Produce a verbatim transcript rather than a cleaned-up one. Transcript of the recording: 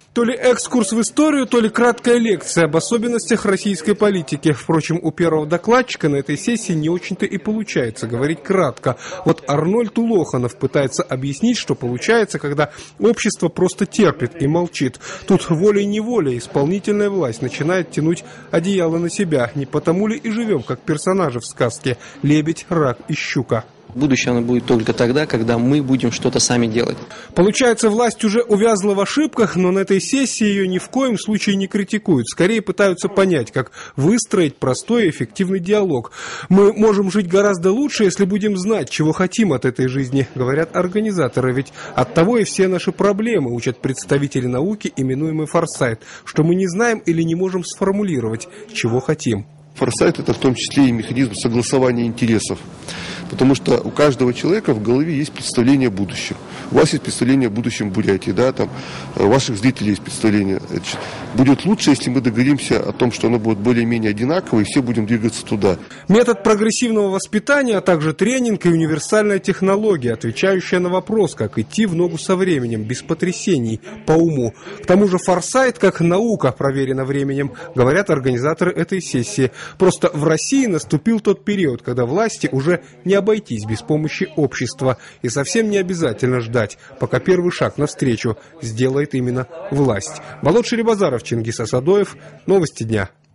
То ли экскурс в историю, то ли краткая лекция об особенностях российской политики. Впрочем, у первого докладчика на этой сессии не очень-то и получается говорить кратко. Вот Арнольд Улоханов пытается объяснить, что получается, когда общество просто терпит и молчит. Тут волей-неволей исполнительная власть начинает тянуть одеяло на себя. Не потому ли и живем, как персонажи в сказке «Лебедь, рак и щука». Будущее оно будет только тогда, когда мы будем что-то сами делать. Получается, власть уже увязла в ошибках, но на этой сессии ее ни в коем случае не критикуют. Скорее пытаются понять, как выстроить простой и эффективный диалог. Мы можем жить гораздо лучше, если будем знать, чего хотим от этой жизни, говорят организаторы. Ведь оттого и все наши проблемы, учат представители науки, именуемый форсайт, что мы не знаем или не можем сформулировать, чего хотим. Форсайт – это в том числе и механизм согласования интересов. Потому что у каждого человека в голове есть представление о будущем. У вас есть представление о будущем Бурятии, да, там, у ваших зрителей есть представление. Будет лучше, если мы договоримся о том, что оно будет более-менее одинаково, и все будем двигаться туда. Метод прогрессивного воспитания, а также тренинг и универсальная технология, отвечающая на вопрос, как идти в ногу со временем, без потрясений, по уму. К тому же форсайт, как наука, проверена временем, говорят организаторы этой сессии. Просто в России наступил тот период, когда власти уже не обойтись без помощи общества. И совсем не обязательно ждать, пока первый шаг навстречу сделает именно власть. Болот Шеребазаров, Чингис Асадоев. Новости дня.